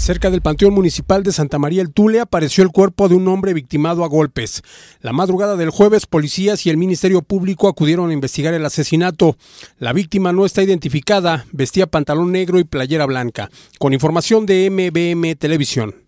Cerca del Panteón Municipal de Santa María el Tule apareció el cuerpo de un hombre victimado a golpes. La madrugada del jueves, policías y el Ministerio Público acudieron a investigar el asesinato. La víctima no está identificada, vestía pantalón negro y playera blanca. Con información de MBM Televisión.